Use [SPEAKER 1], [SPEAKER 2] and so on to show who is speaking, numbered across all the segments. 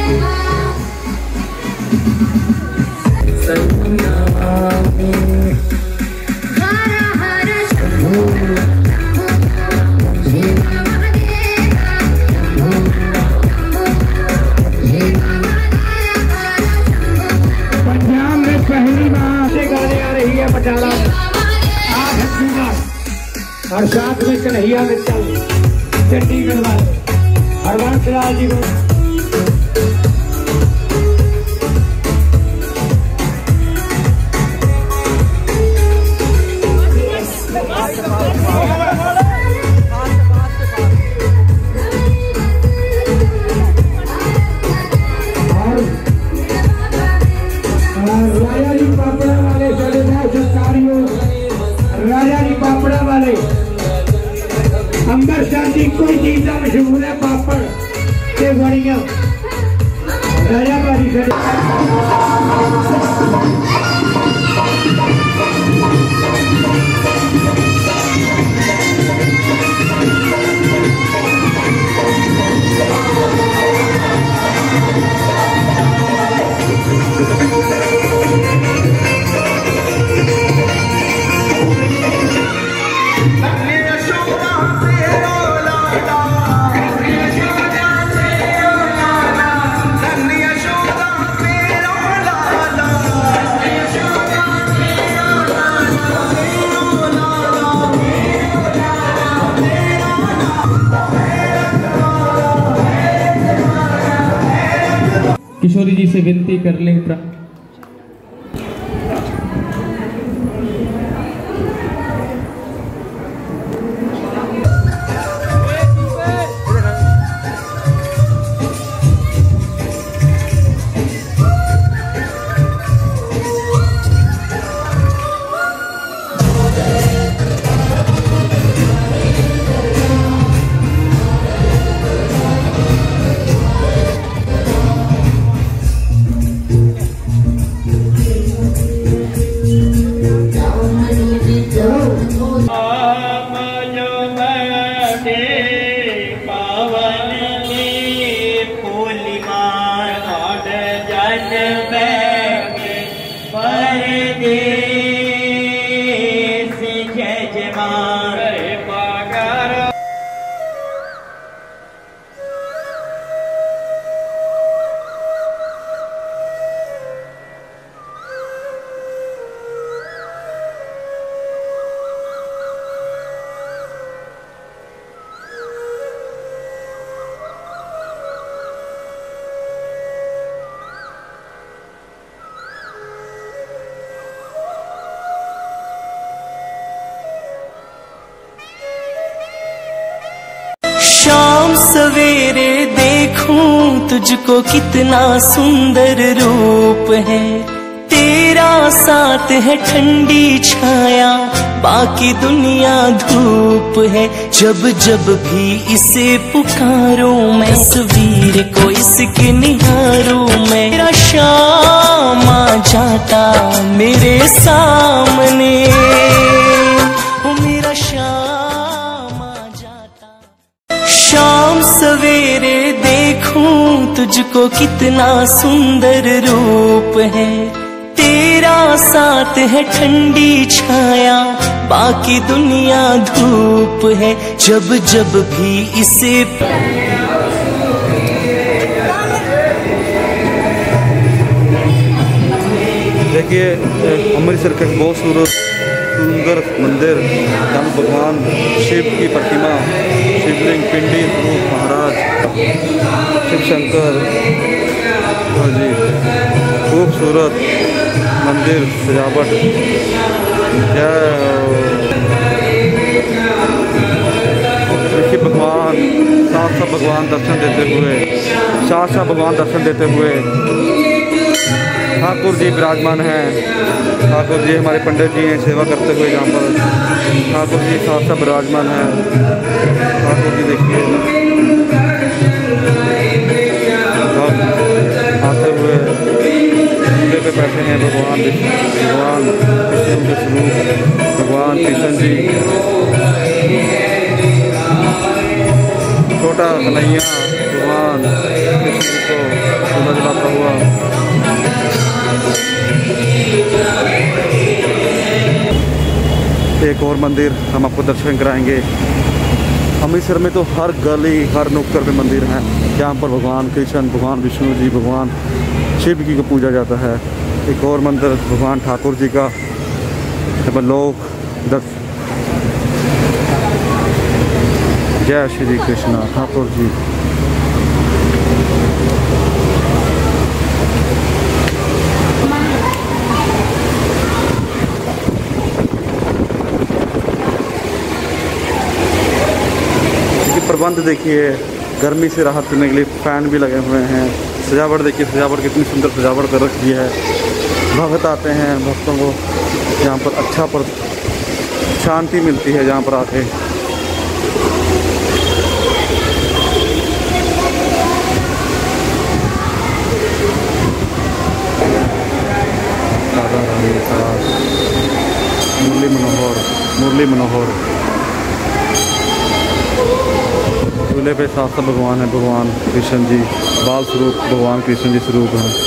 [SPEAKER 1] और साथ में कन्हैया मित्तल चंडीगढ़ वाले हरवंश लाल जी को राजा जी पापड़ा वाले चले जाए सरकारियों राजा जी पापड़ा वाले अंबरसर की कोई चीज का मशहूर है पापड़ से बड़िया राजा बारी से
[SPEAKER 2] किशोरी जी से विनती कर लें
[SPEAKER 3] शाम सवेरे देखूं तुझको कितना सुंदर रूप है तेरा, साथ है ठंडी छाया बाकी दुनिया धूप है। जब जब भी इसे पुकारूं मैं, तस्वीर को इसकी निहारूं मैं, मेरा शाम आ जाता मेरे सामने, मेरा शाम आ जाता। शाम सवेरे देखूं तुझको कितना सुंदर रूप है तेरा, साथ है ठंडी छाया बाकी दुनिया धूप है। जब जब भी इसे
[SPEAKER 4] देखिए अमृतसर का बहुत सुंदर मंदिर जहाँ भगवान शिव की प्रतिमा, शिवलिंग, पिंडी स्वरूप महाराज शिव शंकर जी, खूबसूरत मंदिर सजावट। देखिए भगवान साफ साफ भगवान दर्शन देते हुए, साफ साफ भगवान दर्शन देते हुए ठाकुर जी विराजमान हैं। ठाकुर जी हमारे पंडित जी हैं सेवा करते हुए यहाँ पर, ठाकुर जी साफ साफ विराजमान हैं। ठाकुर जी देखिए आते हुए झूले पे बैठे हैं भगवान विष्णु के स्वरूप भगवान कृष्ण जी, छोटा कन्हैया भगवान मंदिर को झूला झुलाता हुआ। एक और मंदिर हम आपको दर्शन कराएंगे। अमृतसर में तो हर गली हर नुक्कड़ पे मंदिर हैं जहाँ पर भगवान कृष्ण, भगवान विष्णु जी, भगवान शिव जी को पूजा जाता है। एक और मंदिर भगवान ठाकुर जी का, जब लोग जय श्री कृष्ण ठाकुर जी। प्रबंध देखिए, गर्मी से राहत देने के लिए फैन भी लगे हुए हैं। सजावट देखिए, सजावट कितनी सुंदर सजावट कर रखी है। भक्त आते हैं, भक्तों को यहाँ पर अच्छा पर शांति मिलती है यहाँ पर आके। राधा रानी के साथ मुरली मनोहर झूले पे साथ भगवान है, भगवान कृष्ण जी बाल स्वरूप, भगवान कृष्ण जी स्वरूप हैं।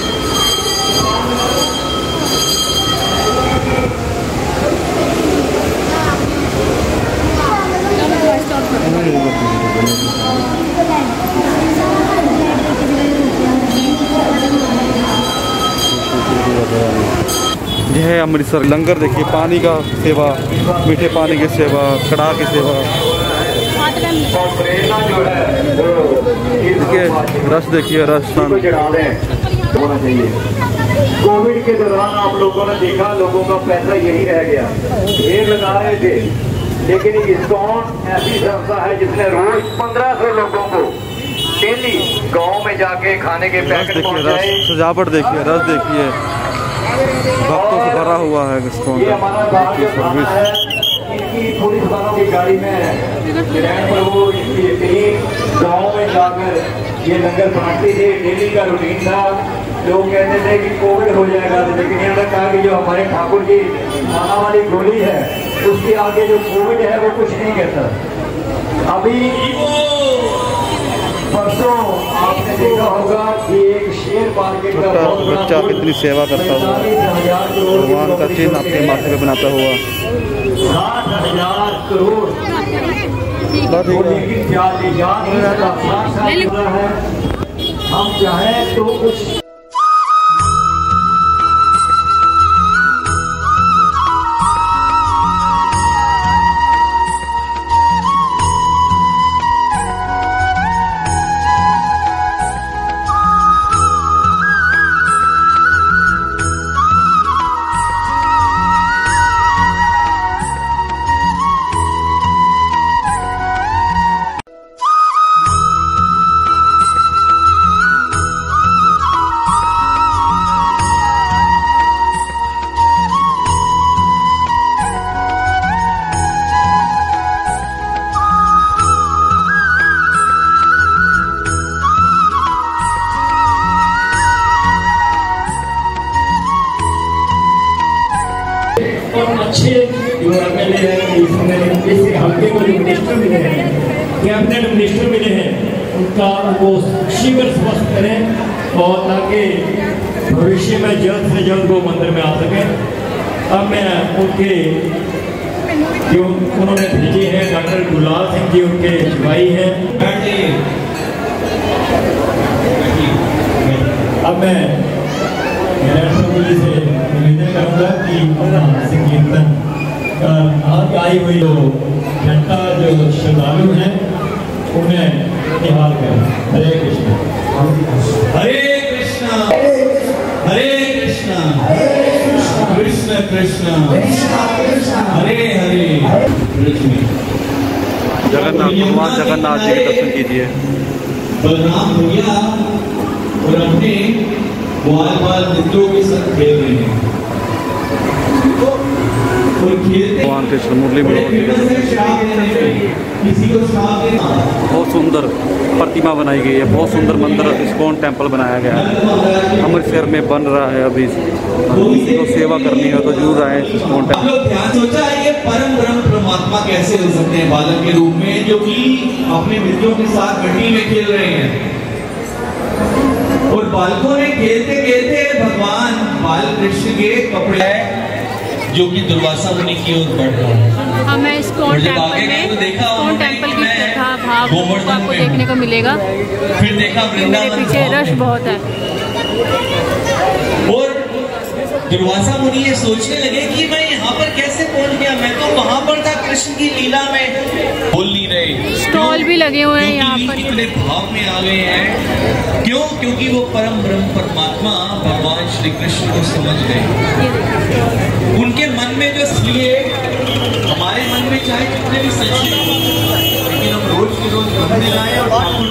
[SPEAKER 4] यह है अमृतसर लंगर। देखिए पानी का सेवा, मीठे पानी की सेवा, कड़ाह की सेवा। देखिए रस, देखिए रस
[SPEAKER 1] होना चाहिए। कोविड के दौरान आप लोगों ने देखा, लोगों का पैसा यही रह गया, ढेर लगा रहे थे। लेकिन इस्कॉन ऐसी संस्था है जिसने रोज 1500 लोगों को डेली गांव में जाके खाने के पैकेट पहुंचाए।
[SPEAKER 4] सजावट देखिए, रस देखिए, भक्तों से भरा हुआ है इस्कॉन।
[SPEAKER 1] ये हमारा सर्विस है। इनकी पुलिस वालों की गाड़ी में प्रभु इनकी टीम गाँव में जाकर ये लंगर बांटती थी। डेली का रूटीन था। लोग कहते थे कि कोविड हो जाएगा, लेकिन इन्होंने कहा कि जो हमारे ठाकुर जी माना वाली गोली है उसके आगे जो कोविड है वो कुछ नहीं कहता। अभी परसों आपने देखा होगा कि एक शेयर मार्केट का
[SPEAKER 4] बच्चा कितनी सेवा करता हुआ, भगवान का चिन्ह अपने माथे पे बनाता हुआ।
[SPEAKER 1] 60,000 करोड़ लेकिन है। हम चाहें तो कुछ अच्छे जो एमएलए हैं, इसमें हल्के को जो मिनिस्टर मिले हैं, कैबिनेट मिनिस्टर मिले हैं, उनका वो शीघ्र स्वस्थ करें और ताकि भविष्य में जल्द से जल्द वो मंदिर में आ सकें। अब मैं उनके जो उन्होंने भेजे हैं डॉक्टर गुलाल सिंह जी, उनके भाई हैं। अब मैं से निवेदन करूँगा कि संकीर्तन आज आई हुई जो जनता जो श्रद्धालु हैं उन्हें निहाल करें। हरे कृष्ण हरे कृष्ण हरे कृष्ण कृष्ण कृष्ण हरे हरे।
[SPEAKER 4] जगन्नाथ, भगवान जगन्नाथ जी के दर्शन कीजिए।
[SPEAKER 5] बलराम भैया और अपने बाल बाल मित्रों के साथ खेल रहे हैं और खेलते
[SPEAKER 4] भगवान कृष्ण मुरली बहुत सुंदर प्रतिमा बनाई गई है, बहुत सुंदर मंदिर इस्कॉन टेम्पल बनाया गया है। अमृतसर में बन रहा है अभी। किसी को सेवा करनी हो तो जरूर आए इस्कॉन टेम्पल।
[SPEAKER 5] ध्यान सोचा ये परम ब्रह्म परमात्मा कैसे हो सकते हैं बालक के रूप में, जो कि अपने मित्रों के साथ मिट्टी में खेल रहे हैं। बालकों ने खेलते खेलते भगवान बाल कृष्ण के कपड़े जो कि दुर्वासा मुनि की ओर बढ़ रहा है।
[SPEAKER 6] हाँ, मैं स्टोन टेम्पल में स्टोन टेम्पल की कथा भाव आपको देखने को मिलेगा।
[SPEAKER 5] फिर देखा
[SPEAKER 6] मेरे पीछे रश बहुत है।
[SPEAKER 5] और दुर्वासा मुनि ये सोचने लगे कि मैं यहाँ पर कैसे पहुँच गया, मैं तो वहाँ पर था कृष्ण की लीला में। बोल नहीं रहे,
[SPEAKER 6] स्टॉल भी लगे हुए हैं यहाँ पर।
[SPEAKER 5] कितने भाव में आ गए हैं, क्यों? क्योंकि वो परम ब्रह्म परमात्मा भगवान श्री कृष्ण को समझ गए। उनके मन में जो, इसलिए हमारे मन में चाहे कितने भी संशय हो, लेकिन हम रोज के रोज मंदिर आए और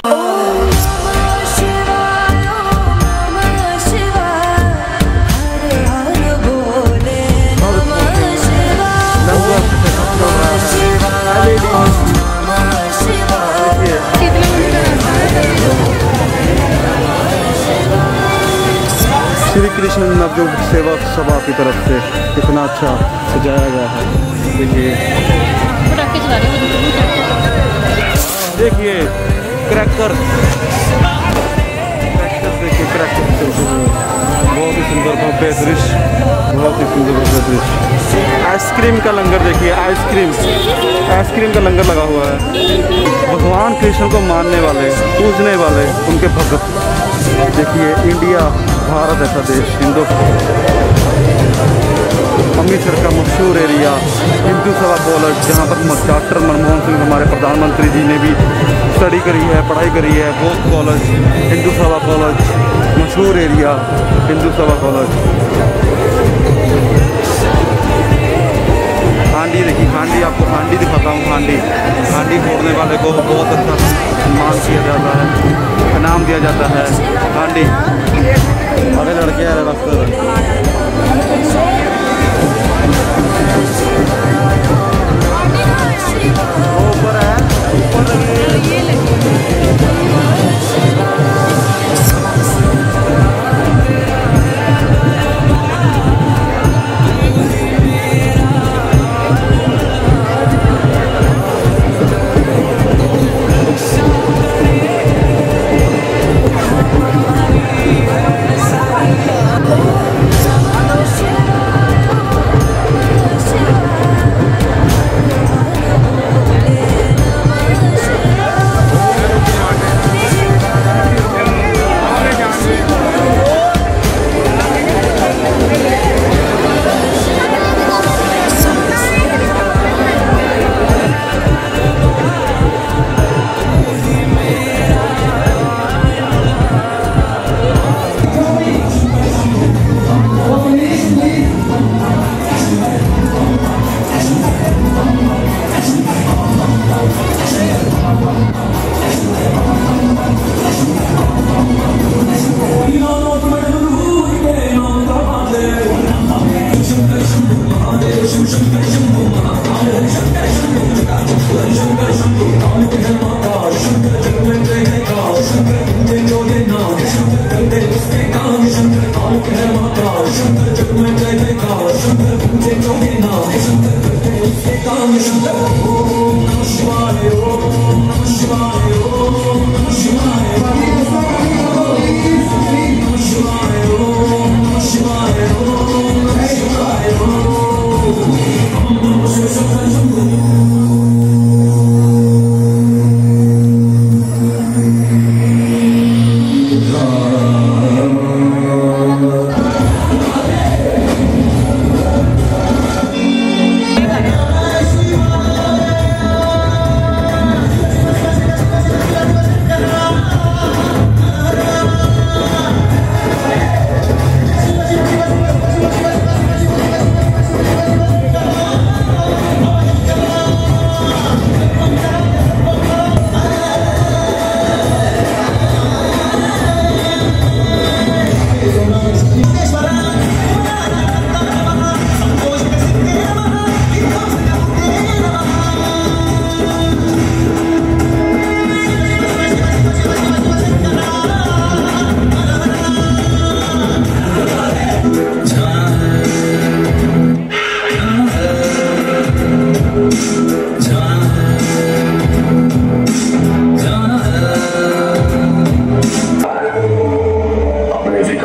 [SPEAKER 4] श्री कृष्ण नवयुग सेवक सभा की तरफ से कितना अच्छा सजाया गया है। देखिए क्रैकर, देखिए क्रैकर, बहुत ही सुंदर भव्य दृश्य, बहुत ही सुंदर भव्य दृश्य। आइसक्रीम का लंगर देखिए, आइसक्रीम का लंगर लगा हुआ है। भगवान कृष्ण को मानने वाले, पूजने वाले, उनके भक्त। देखिए इंडिया, भारत ऐसा देश, हिंदू, अमृतसर का मशहूर एरिया हिंदू सभा कॉलेज, जहाँ पर डॉक्टर मनमोहन सिंह हमारे प्रधानमंत्री जी ने भी स्टडी करी है, पढ़ाई करी है। वो कॉलेज हिंदू सभा कॉलेज, मशहूर एरिया हिंदू सभा कॉलेज। हांडी देखिए, हांडी, आपको हांडी दिखाता हूँ। हांडी फोड़ने वाले को बहुत अच्छा सम्मान किया जाता है, इनाम दिया जाता है। हांडी अरे लड़के आ रहे रास्ते ऊपर है, ऊपर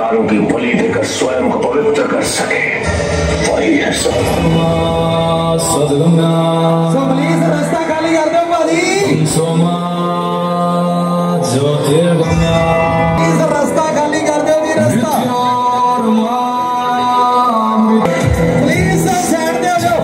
[SPEAKER 7] विकारों की बलि देकर स्वयं को पवित्र कर सके, वही है सदगुना।
[SPEAKER 8] रास्ता खाली कर दो भाजी। सोमा ज्योतिर्गम्या, रास्ता खाली कर दो जी। रास्ता प्लीज साइड दे जाओ।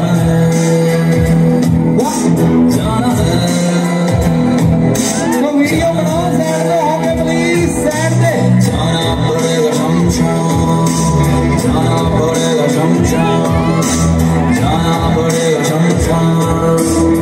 [SPEAKER 8] तो वीडियो बनाओ, साइड दे होगे प्लीज, साइड दे। जाना पड़ेगा शमशान, जाना पड़ेगा शमशान, जाना पड़ेगा शमशान।